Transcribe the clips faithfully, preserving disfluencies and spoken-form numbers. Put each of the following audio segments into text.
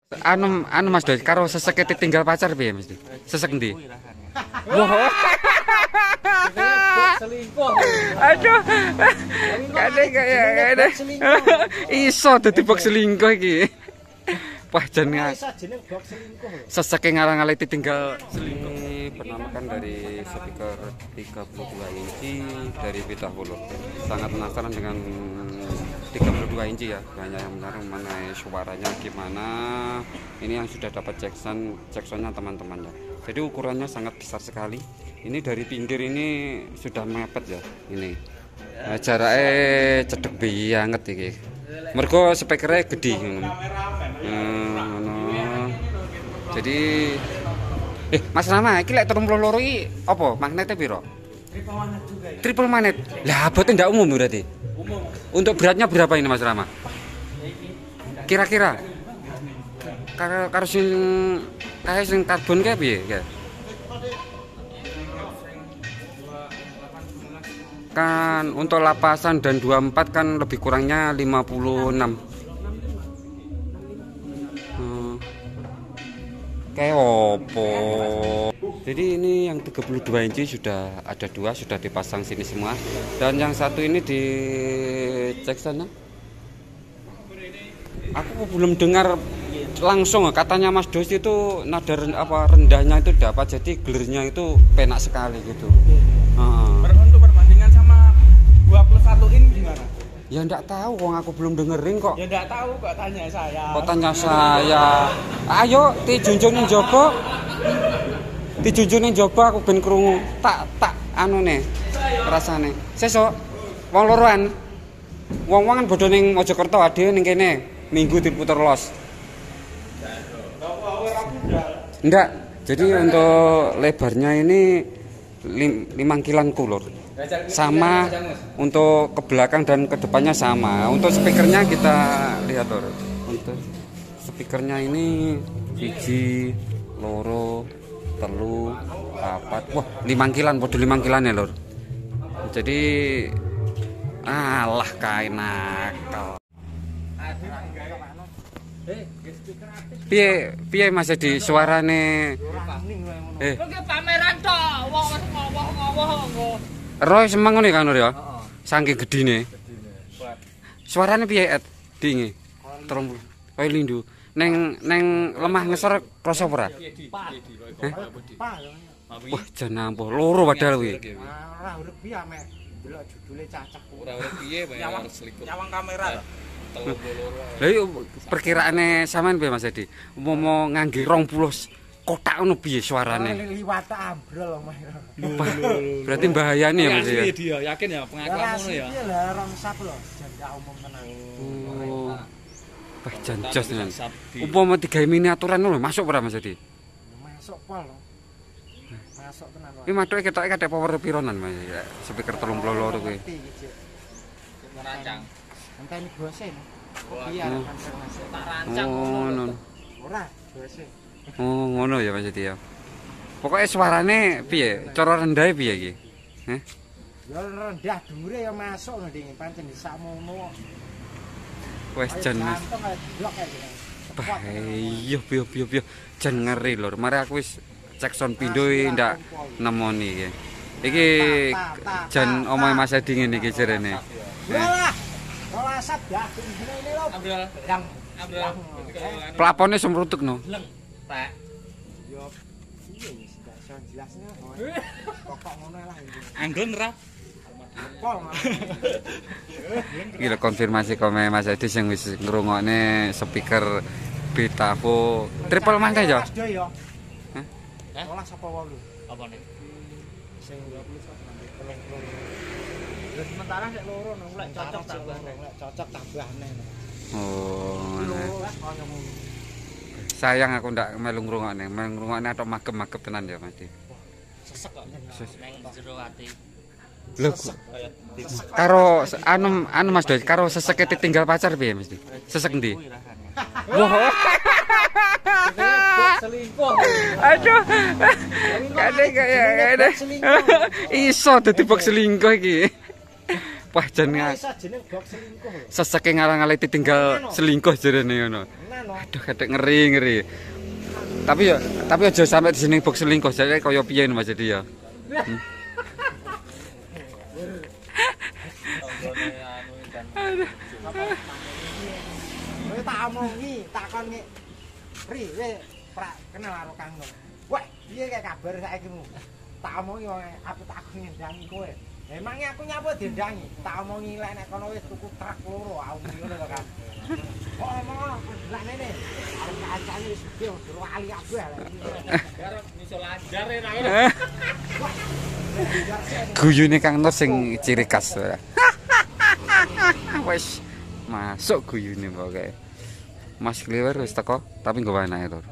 Anu anu Mas Dos karo seseke tinggal pacar piye Mas? Sesek ndi? Wah. Selingkuh. Aduh. Kadang kaya ngene. Iso dadi bok selingkuh iki. Wah jenenge seseke ngarang-ngalih tinggal selingkuh. Ini penampakan dari speaker tiga puluh dua inci dari Pita Hulu. Sangat penasaran dengan tiga puluh dua inci ya, banyak yang menarik mengenai suaranya gimana. Ini yang sudah dapat jackson jacksonnya teman-teman ya, jadi ukurannya sangat besar sekali. Ini dari pinggir ini sudah mepet ya, ini nah, jaraknya cedek banget iki mergo speakernya gede hmm, no. Jadi eh Mas Rama iki lek telung puluh loro iki apa magnetnya piro? Triple magnet juga ya? Triple magnet lah, berarti ndak umum berarti? Umum. Untuk beratnya berapa ini Mas Rama? Kira-kira? Karo karo sing kae sing karbon kae piye? Kan untuk lapasan dan dua puluh empat kan lebih kurangnya lima puluh enam. Hmm. Kayak opo. Jadi ini yang tiga puluh dua inci sudah ada dua, sudah dipasang sini semua. Dan yang satu ini di cek sana. Aku belum dengar langsung katanya Mas Dos itu nada apa rendahnya itu dapat, jadi gelernya itu penak sekali gitu. Uh. Untuk perbandingan sama dua puluh satu in gimana? Ya enggak tahu, wong aku belum dengerin kok. Ya enggak tahu kok, tanya saya. Kok tanya saya? Ayo dijunjungin jopo. Dijunjungin jopo aku ben krungu. Tak tak anu nih rasane. Sesuk wong loroan. Wong-wong kan bodho ning Mojokerto ade ning kene. Minggu diputer los. Enggak. Jadi untuk lebarnya ini lima kilan kulur. Sama untuk ke belakang dan ke depannya sama. Untuk speakernya kita lihat lor. Untuk speakernya ini biji, loro, telu, papat. Wah, lima kilan, podo lima kilan ya lor. Jadi alah kae nakal. Piye piye Mas di suarane eh pameran tok wong ngowah-ngowah. Roy semang ngene kan ya. Saking gedine. Suarane piye et dinge? Terus koyo lindu. Neng neng lemah ngesor krasa ora? Wah, jan ampuh loro padahal kuwi. Ora urip piye mek delok judule cacah. Ora urip piye bayar selingkuh. Nyawang kamera. Lha yo perkiraane sampean piye Mas Edi? Umpama ngangge rong puluh kotak ngono piye suarane? Liwat ambrol omah. Berarti bahayane ya Mas ya. Dia yakin ya pengakuan ngono ya. Iya lah rong sap lho, jan gak umum tenan. Oh. Wah, jan jos tenan. Umpama digawe miniaturan lho, masuk ora Mas Edi? Masuk pol. Masuk tenan. Iki mathuke ketoke kadek power pironan Mas ya. Speaker telung puluh loro kuwi. Ngerancang. Enteni bose. Iya, tak rancang ngono. Ora, bose. Oh, ngono ya Mas Edi ya. Pokoknya suarane piye? Cara rendah piye iki? Heh. Ya rendah dhuwure ya masuk lho nding pancen disakmono. Wes jan Mas. Bah, iya piye piye piye. Jan ngeri lho. Mari aku wis cek sound pindho ndak nemoni iki. Iki jan omahe Mas Edi ngene iki jarene. Walah. Ora asap ya, ngene lho. Ambrol. Yang ambrol. Plafone semrutuk no. Pak. Yo iya wis gak iso jelasnya. Pokok ngono lah iki. Anggun ora? Pol. Iki lho konfirmasi kome Mas Edi sing wis ngrungokne speaker Betavo triple mangke ya. Hah? Olah sapa wae? Apa nih? Sing dua puluh satu sementara nek loro nang lek cocok tambah lek cocok tambah neh. Oh. Sayang aku ndak melu ngrungokne, melu ngrungokne atok magem-magem tenan ya Mas Di. Sesek kok nang jero ati. Lho karo anu anu Mas Dos karo seseke tinggal pacar piye Mas Di? Sesek ndi? Wah. Selingkuh. Aduh. Kadang kaya ngene. Iso dadi bok selingkuh iki. Wah jenenge Iso jeneng bok selingkuh. seseke ngarang-ngalih tinggal selingkuh jarene ngono. ngono. Aduh, kadek ngeri ngeri. Tapi ya, tapi aja sampai di sini box selingkuh. Jadi kaya piye Mas jadi ya. Hmm. Kowe tak omongi, takon iki. Ri, kowe pra kenal karo Kang Nur. Wah, piye kae kabar saiki mu? Tak omongi wong aku tak ngendangi kowe. Emangnya aku nyapa diendangi? Tak omongi lek nek kono wis tuku truk loro, aku ngono to kan. Kok omong lek nene, arep kancane wis gede ora wali kabeh. Karo iso lanjar ra. Guyune Kang Nur sing ciri khas. Wes masuk guyune pokoke. Mas Kliwer wis teko, tapi nggawa anake to.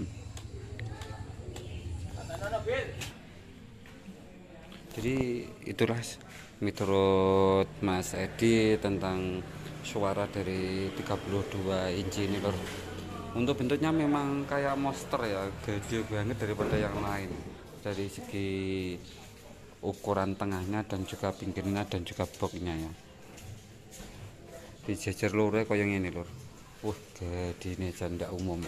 Jadi itulah menurut Mas Edi tentang suara dari tiga puluh dua inci ini lor. Untuk bentuknya memang kayak monster ya, gede banget daripada yang lain. Dari segi ukuran tengahnya dan juga pinggirnya dan juga boxnya ya. Dijejer lure kaya ngene lur. Wah, gedine jan ndak umum.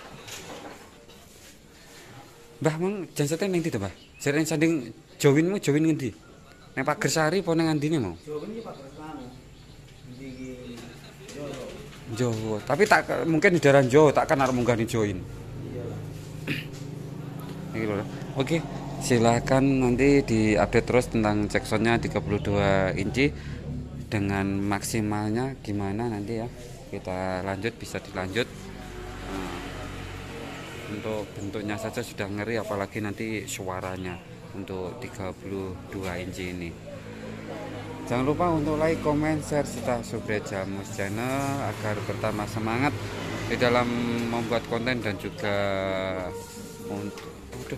Mbah mong jansete ning ndi to, Mbah? Jare sanding Jowinmu Jowin ngendi? Nang Pagersari apa nang ngandine mau? Jowin iki Pagersari. Ndi iki Jawa, tapi tak mungkin di daerah Jawa tak kan arep munggah di Join. Iya. Iki lho. Oke, silakan nanti diupdate terus tentang Jacksonnya tiga puluh dua inci dengan maksimalnya gimana nanti ya. Kita lanjut, bisa dilanjut. Nah, untuk bentuknya saja sudah ngeri, apalagi nanti suaranya untuk tiga puluh dua inci ini. Jangan lupa untuk like, comment, share, serta subscribe Jamus Channel agar bertambah semangat di dalam membuat konten dan juga untuk udah.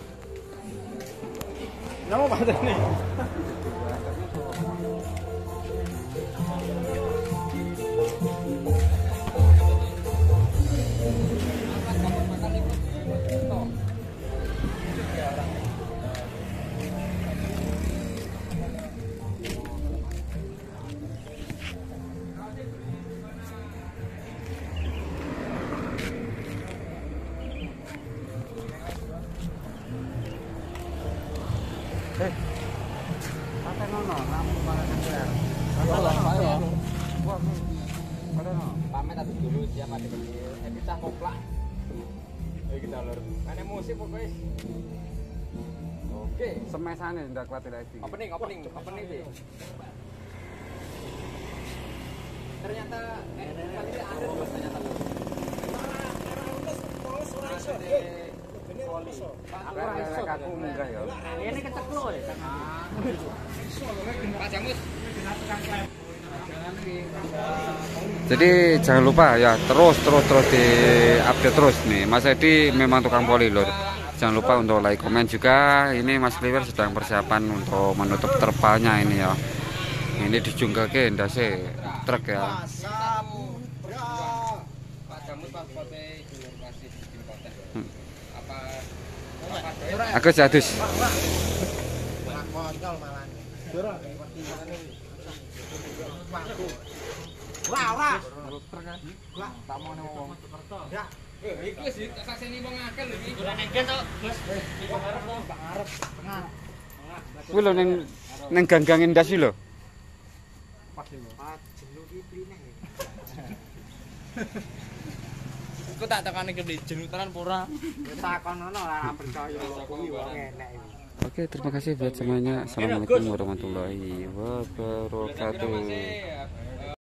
Nama apa nih? Eh, pakai nono, kamu malah ngejar. Pamit atus dulu siap ada kecil. Epi cah koplak. Ayo kita lur. Ana musik pokoknya. Oke, Semesane ndak kuat lagi. opening opening opening sih. Ternyata eh ternyata ada Mas ternyata. Aku aku munggah ya. Ini keceklo ya. Pak Jamus. Jadi jangan lupa ya, terus terus terus di update terus nih. Mas Edi memang tukang poli lur. Jangan lupa untuk like, komen juga. Ini Mas Kliwer sedang persiapan untuk menutup terpalnya ini ya. Ini dijunggake ndase truk ya. Pak Jamus Pak Pote dulur kasih bikin konten. Apa Aku jadus. Kontol malah. Dora ngerti ngene. Ora ora. Lah tak mau ngomong. Ya. Eh iki sih sakseni wong akeh lho iki. Ora nengken to, Gus. Iki ngarep to, Pak ngarep. Tengah. Kuwi lho ning ning gang-gang ndas iki lho. Pas lho. Pak jenu ki prine. Iku tak tekane ke jenutaran pura. Takonono ora percaya kuwi wong enek iki. Oke, terima kasih buat semuanya. Assalamualaikum warahmatullahi wabarakatuh.